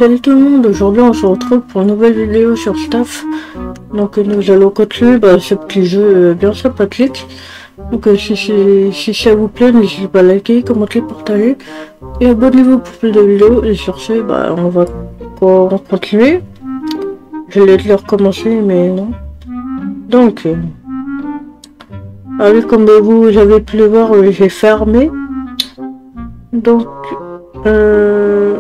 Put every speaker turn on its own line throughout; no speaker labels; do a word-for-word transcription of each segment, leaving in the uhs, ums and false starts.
Salut tout le monde, aujourd'hui on se retrouve pour une nouvelle vidéo sur Staff. Donc nous allons continuer bah, ce petit jeu euh, bien sympathique. Donc euh, si, si, si ça vous plaît, n'hésitez pas à liker, commenter, partager. Et abonnez-vous pour plus de vidéos. Et sur ce, bah, on va on va continuer. J'allais te le recommencer, mais non. Donc, euh, allez, comme vous avez pu le voir, euh, j'ai fermé. Donc, euh...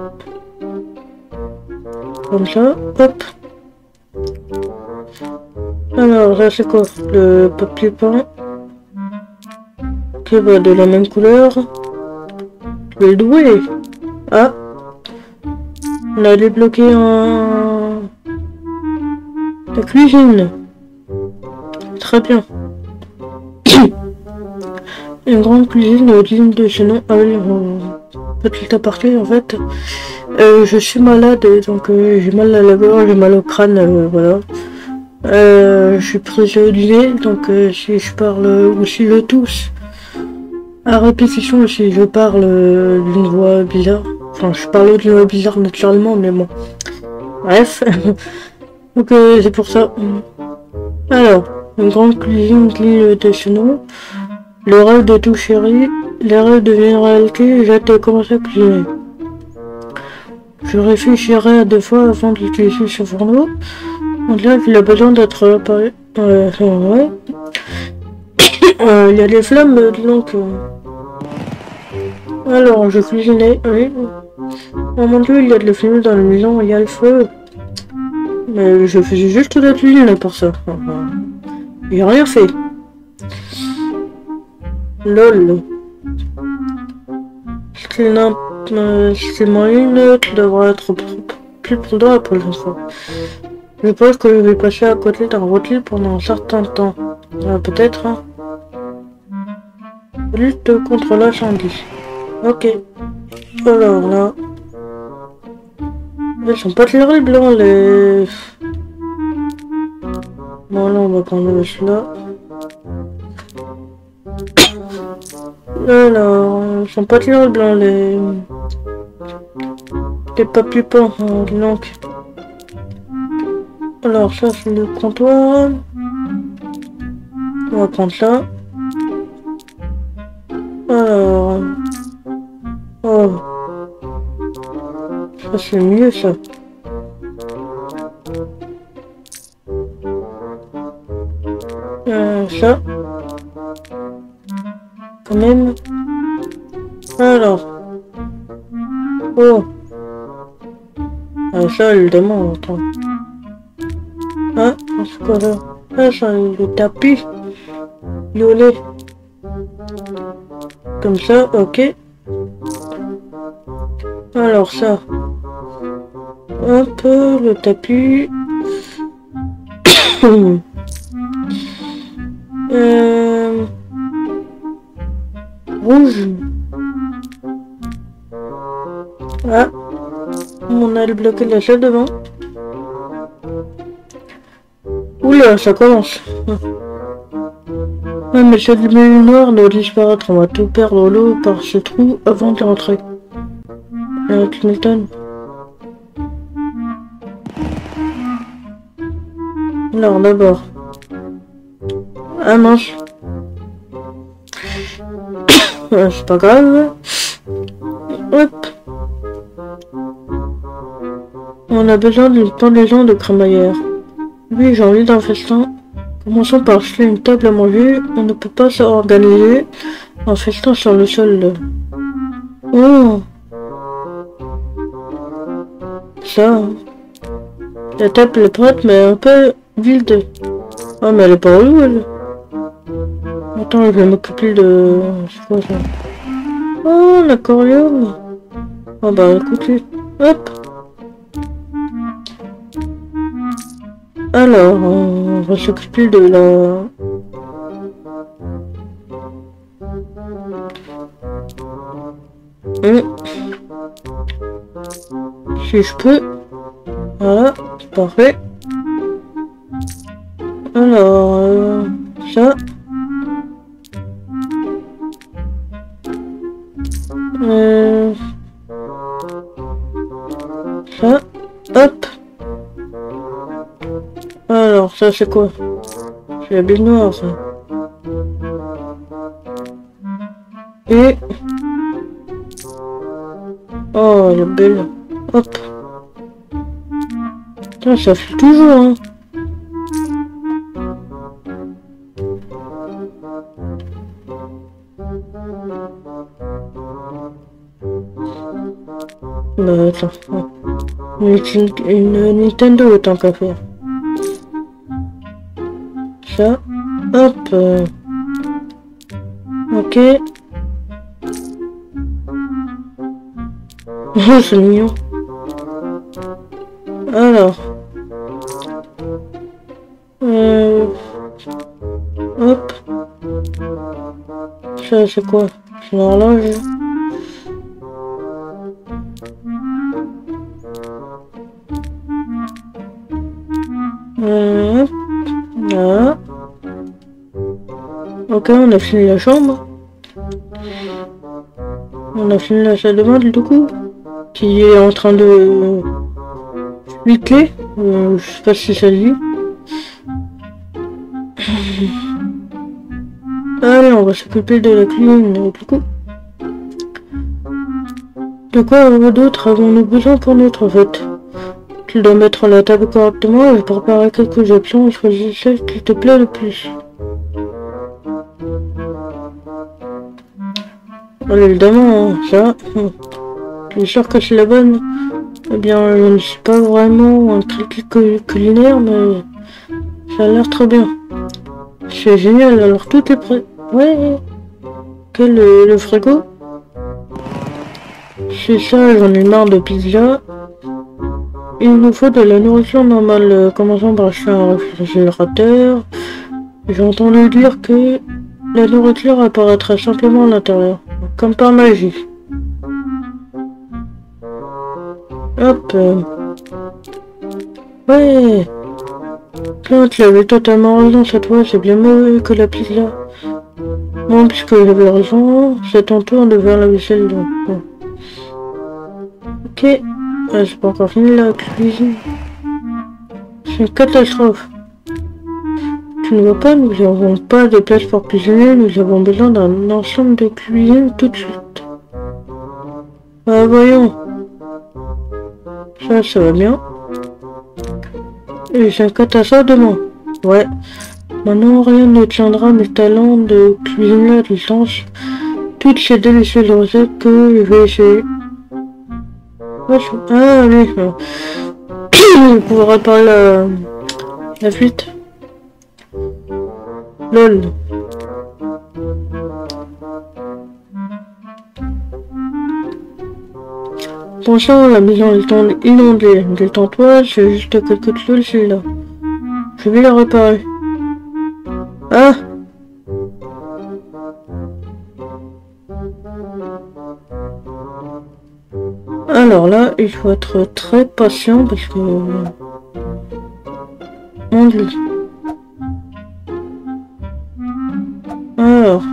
comme ça, hop. Alors là c'est quoi? Le papier peint. Qui va de la même couleur. Je vais le douer. Ah. On a débloqué un... la cuisine. Très bien. Une grande cuisine digne de ce nom. Ah oui, euh, petit aparté en fait. Euh, je suis malade et donc euh, j'ai mal à la gorge, j'ai mal au crâne, euh, voilà. Euh, je suis prisonnier, donc euh, si je parle ou si je tousse à répétition, si je parle euh, d'une voix bizarre, enfin je parle d'une voix bizarre naturellement, mais bon. Bref, donc euh, c'est pour ça. Alors, une grande cuisine digne de ce nom. Le rêve de tout chéri, les rêves deviennent réalité, j'ai hâte de commencer à cuisiner. Je réfléchirai à deux fois avant d'utiliser ce fourneau. Donc là, il a besoin d'être réparé. Euh, ouais. euh, il y a des flammes, donc... Euh... Alors, je cuisinais, oui. Oh mon dieu, il y a de la fumée dans la maison, il y a le feu. Mais je faisais juste de la cuisine pour ça. Enfin, j'ai rien fait. Lol. C'est une... Euh, c'est moyen qui devra être plus prudent la prochaine fois. Je pense que je vais passer à côté d'un routier pendant un certain temps. Euh, Peut-être. Hein. Lutte contre l'incendie. Ok. Alors là. Ils sont pas terribles, hein, les... Bon là on va prendre celui-là. Alors, ils sont pas terribles, hein, les... les papiers peints, hein, donc. Alors ça c'est le comptoir. On va prendre ça. Alors... Oh. Ça c'est mieux ça. Euh, ça. Quand même. Alors. Oh. Ah, ça évidemment, attends. Ah, c'est quoi là? Ah, ça, le tapis violet. Comme ça, ok. Alors ça. Hop, le tapis. euh... Rouge. Ah. On a débloqué la salle devant. Oula, ça commence. Ah, mais cette lumière noire doit disparaître. On va tout perdre l'eau par ce trou avant de rentrer. Euh, tu m'étonnes. Alors, d'abord. Ah mince. euh, C'est pas grave. Hop. On a besoin d'une pendaison de crémaillère. Oui, j'ai envie d'un festin. Commençons par acheter une table à manger. On ne peut pas s'organiser un festin sur le sol. Oh. Ça. La table est prête, mais un peu vide. Ah, mais elle est pas où, elle? Attends, je vais m'occuper de... C'est quoi ça? Oh, un aquarium. Ah bah, écoutez. Hop. Alors, on va s'occuper de la... Hum. Si je peux. Voilà, c'est parfait. Alors, euh, ça. Euh... ça c'est quoi? C'est la baignoire ça. Et... oh, elle est belle. Hop. Putain, ça fait toujours, hein. Bah attends. Une, une Nintendo autant qu'à faire. Ça. Hop. Euh... ok. Oh, c'est mignon. Alors. Euh... hop. Ça, c'est quoi? C'est une horloge. Euh... là. Ok, on a fini la chambre. On a fini la salle de bain du coup, qui est en train de huitler. Euh, je sais pas si ça se dit. Allez, on va s'occuper de la cuisine du coup. De quoi d'autre avons-nous besoin pour notre fête? Tu dois mettre la table correctement et préparer quelques options et choisir celle qui te plaît le plus. Allez, évidemment, hein, ça. Je suis sûr que c'est la bonne. Eh bien, je ne suis pas vraiment un critique culinaire, mais ça a l'air très bien. C'est génial, alors tout est prêt. Ouais. Quel le, le frigo? C'est ça, j'en ai marre de pizza. Il nous faut de la nourriture normale. Commençons par acheter un réfrigérateur. J'ai entendu dire que la nourriture apparaîtrait simplement à l'intérieur, comme par magie. Hop. Ouais. Clint, tu avais totalement raison cette fois, c'est bien mieux que la pizza. Bon, puisque j'avais raison, c'est ton tour de faire la vaisselle donc. Bon. Ok. Ah, j'ai pas encore fini la cuisine. C'est une catastrophe. Tu ne vois pas, nous n'avons pas de place pour cuisiner, nous avons besoin d'un ensemble de cuisine tout de suite. Ah, voyons. Ça, ça va bien. Et j'ai un catastrophe. Ouais. Maintenant, rien ne tiendra mes talents de cuisiner à distance. Toutes ces délicieuses recettes que je vais essayer. Ah oui, on pourra réparer la, la fuite. Lol. Attention, la maison est inondée. Détends-toi, j'ai juste quelques tuyaux ici là. Je vais la réparer. Ah! Alors là, il faut être très patient parce que... mon dieu. Alors...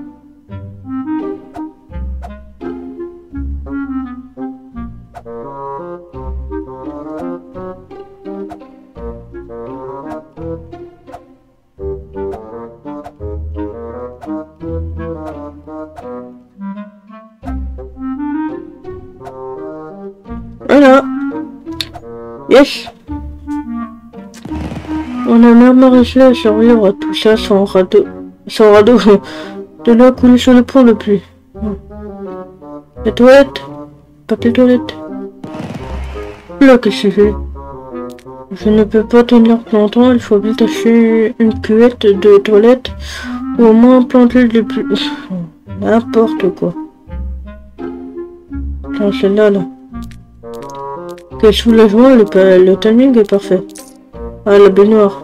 voilà. Yes. On a même réussi à survivre à tout ça sans radeau. Sans radeau. De l'eau coulée sur le pont de pluie. Les toilettes. Papier toilette. Là, qu'est-ce que c'est? Je ne peux pas tenir plus longtemps, il faut vite acheter une cuvette de toilette. Ou au moins planter le plus... n'importe quoi. Tiens, celle-là, là. Quel soulagement, le, le timing est parfait. Ah, la baignoire.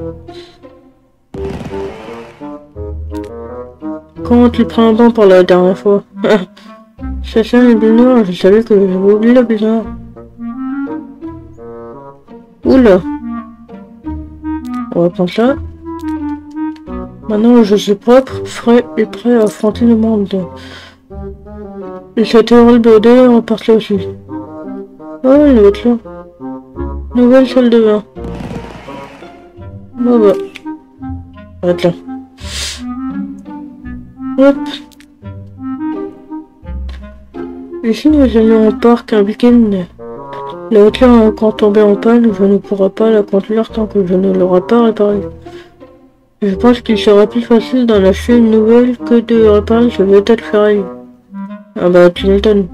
Comment tu prends un bain pour la dernière fois? C'est ça, la baignoire, je savais que j'avais oublié la baignoire. Oula. On va prendre ça. Maintenant, je suis propre, frais et prêt à affronter le monde. Et cette horrible odeur repart là aussi. Oh, le autre là. Nouvelle salle de bain. Bon bah. Arrête là. Hop. Ici nous allions au parc un week-end. La voiture quand tombée en panne, je ne pourrai pas la conduire tant que je ne l'aurai pas réparée. Je pense qu'il serait plus facile d'en acheter une nouvelle que de réparer ce vieux ferraille. Ah bah tu m'étonnes.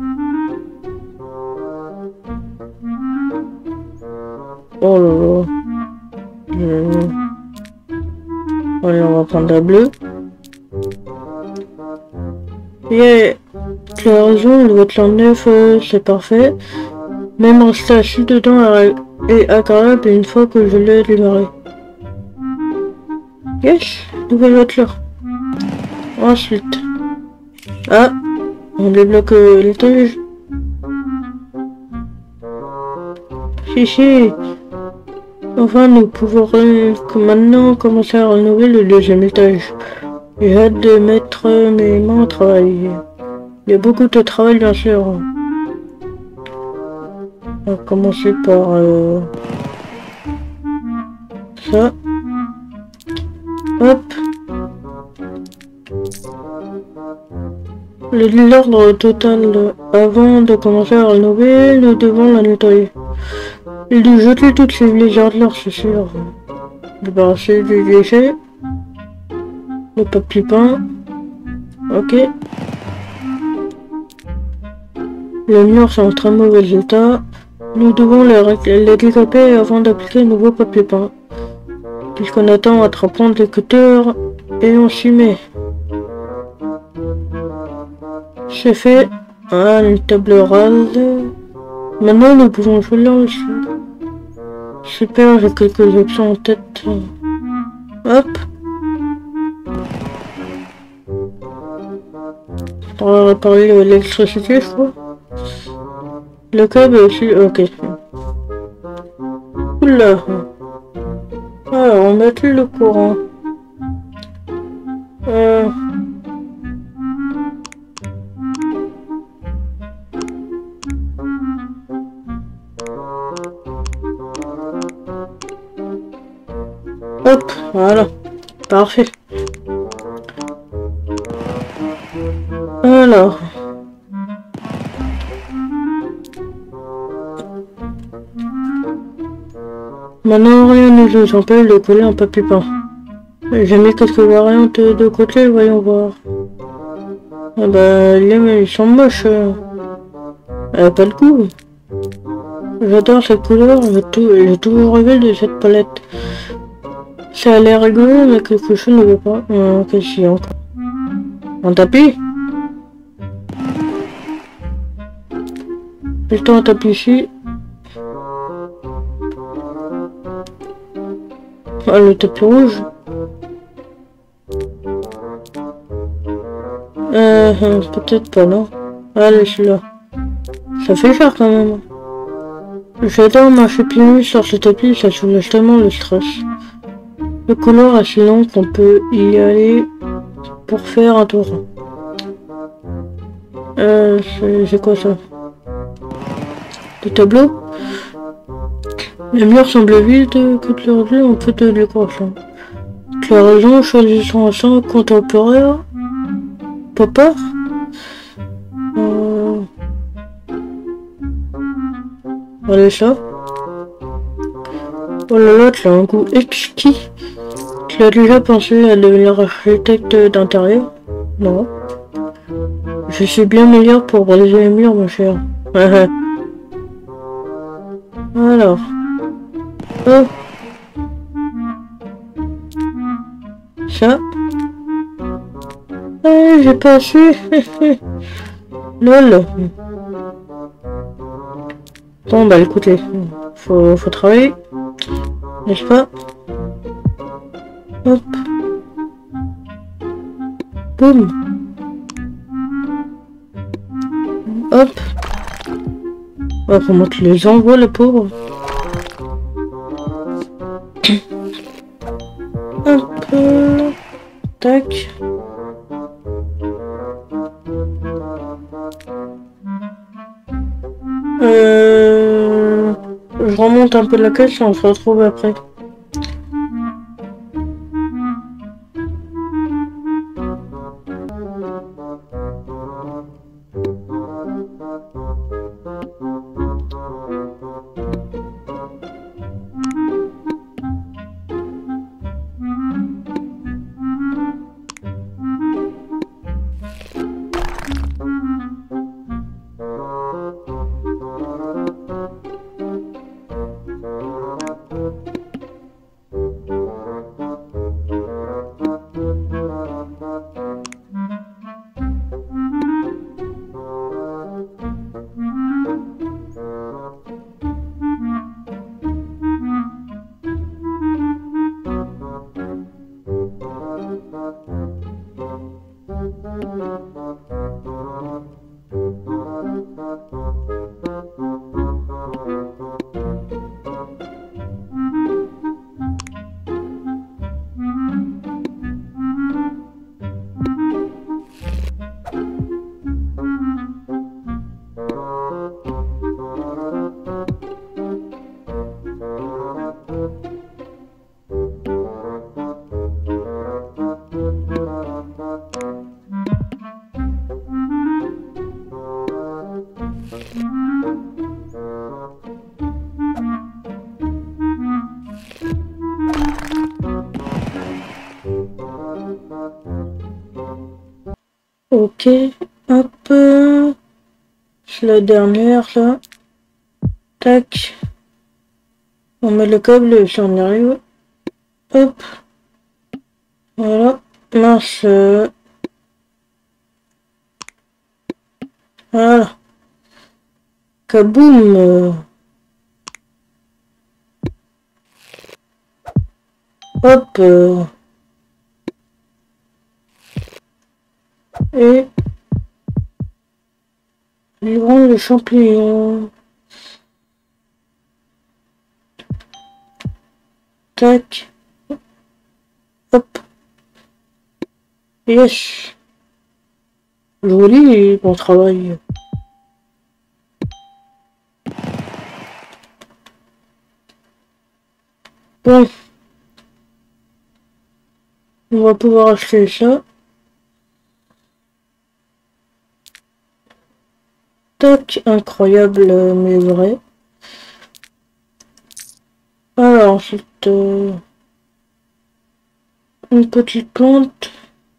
Oh là là. Euh... Allez, on va prendre la bleue. Yeah. Tu as raison, le voiture neuf, euh, c'est parfait. Même rester assis dedans est agréable une fois que je l'ai démarré. Yes, nouvelle voiture. Ensuite. Ah, on débloque euh, l'étage. Si, si. Enfin, nous pouvons maintenant commencer à rénover le deuxième étage. J'ai hâte de mettre mes mains au travail. Il y a beaucoup de travail, bien sûr. On va commencer par euh, ça. Hop. L'ordre total. Avant de commencer à rénover, nous devons la nettoyer. Et de jeter toutes ces vieilles ordures, c'est sûr. Débarrasser des déchets. Le papier peint. Ok. Les murs sont en très mauvais état. Nous devons les, les décaper avant d'appliquer le nouveau papier peint. Puisqu'on attend à prendre les cutters et on s'y met. C'est fait. Ah, une table rase. Maintenant, nous pouvons jouer là aussi. Super, j'ai quelques options en tête. Hop. On va réparer l'électricité, je crois. Le câble aussi, ok. Oula. Alors, on met le courant. Euh... Hop, voilà. Parfait. Alors. Maintenant, rien ne nous empêche de coller un papier peint. J'ai mis quelques variantes de côté, voyons voir. Ah bah, les, ils sont moches. Elle a pas de goût. J'adore cette couleur, j'ai toujours rêvé de cette palette. Ça a l'air rigolo, mais quelque chose ne veut pas. Euh, Qu'est-ce qu'il y a encore? Un tapis? Mettons un tapis ici. Ah, le tapis rouge. Euh, euh peut-être pas, non. Allez, celui-là. Ça fait cher quand même. J'adore marcher pieds nus sur ce tapis, ça soulage tellement le stress. Le couloir est si long qu'on peut y aller pour faire un tour. Euh, c'est quoi ça? Des tableaux? Les murs semblent vides, que de leur vie, on peut de décoration. Tu as raison, choisissons un son contemporain. Papa? Euh... Allez, ça. Oh là là, tu as un goût exquis. Tu as déjà pensé à devenir architecte d'intérieur? Non. Je suis bien meilleur pour briser les murs, mon cher. Alors. Oh. Ça. Eh, j'ai pas su. Lol. Bon bah écoutez, faut, faut travailler. N'est-ce pas? Hop. Boum. Hop. Oh, comment tu les envoies, le pauvre? Hop. Tac. Euh... Je remonte un peu la caisse et on se retrouve après. Ok, hop, euh, c'est la dernière là. Tac. On met le câble si on y arrive. Hop. Voilà. Mince. euh, Voilà. Kaboum. euh, Hop. euh, Et livrons les champignons. Tac. Hop. Yes. Joli, bon travail. Bon. On va pouvoir acheter ça. Tac. Incroyable, euh, mais vrai. Alors, ensuite, euh, une petite plante.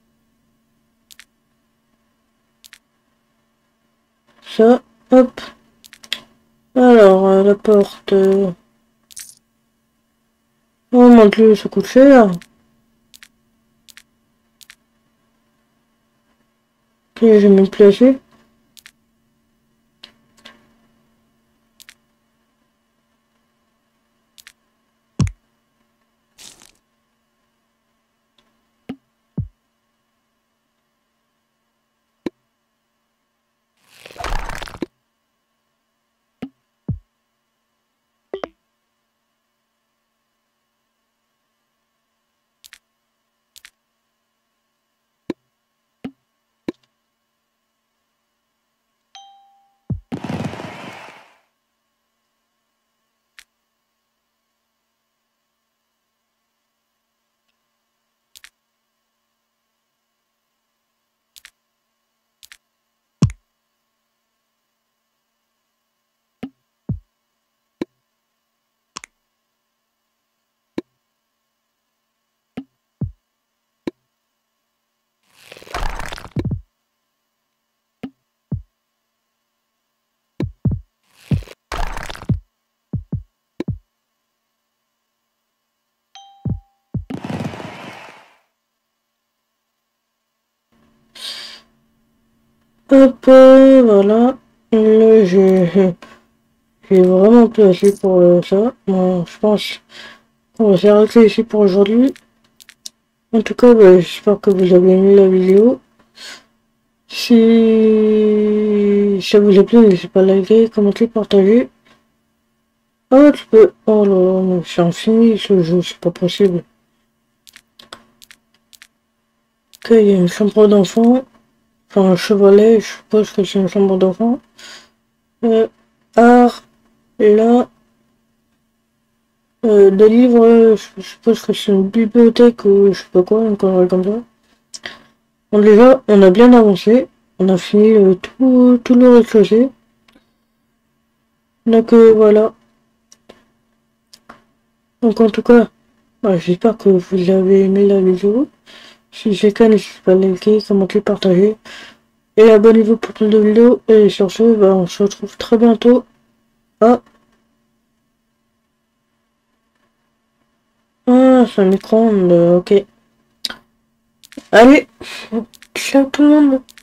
Ça, hop. Alors, euh, la porte. euh, Oh mon dieu, ça coûte cher. Ok, je vais me placer. Hop, euh, voilà. Là, j'ai j'ai vraiment plus assez pour euh, ça. Bon, je pense qu'on va s'arrêter ici pour aujourd'hui. En tout cas, bah, j'espère que vous avez aimé la vidéo. Si ça vous a plu, n'hésitez pas à liker, commenter, partager. Oh, tu peux... Oh là là, mais c'est infini ce jeu, c'est pas possible. Ok, il y a une chambre d'enfant. Enfin, un chevalet, je suppose que c'est une chambre d'enfant. Euh, art, là... Euh, des livres, euh, je suppose que c'est une bibliothèque ou je sais pas quoi, une connerie comme ça. Bon, déjà, on a bien avancé. On a fini euh, tout, tout le rez-de-chaussée. Donc euh, voilà. Donc en tout cas, bah, j'espère que vous avez aimé la vidéo. Si c'est le cas, n'hésitez pas à liker, commenter, partager. Et abonnez-vous pour plus de vidéos. Et sur ce, bah, on se retrouve très bientôt. Ah, ah c'est un micro-ondes, euh, ok. Allez, ciao tout le monde.